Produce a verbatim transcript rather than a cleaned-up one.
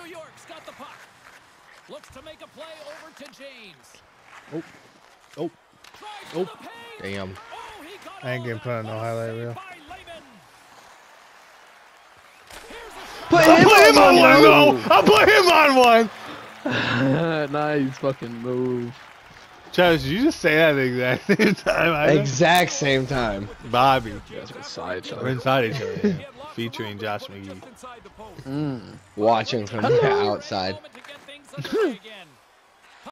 New York's got the puck. Looks to make a play over to James. Oh. Oh. Oh. Damn. I ain't getting put on no highlight reel. Put him, put him on one, though. I put him on one. Nice fucking move. Travis, did you just say that at the exact same time? I exact same time. Bobby. You guys are inside each We're other. inside each other. Yeah. Featuring Josh McGee. Mm. Watching from the outside.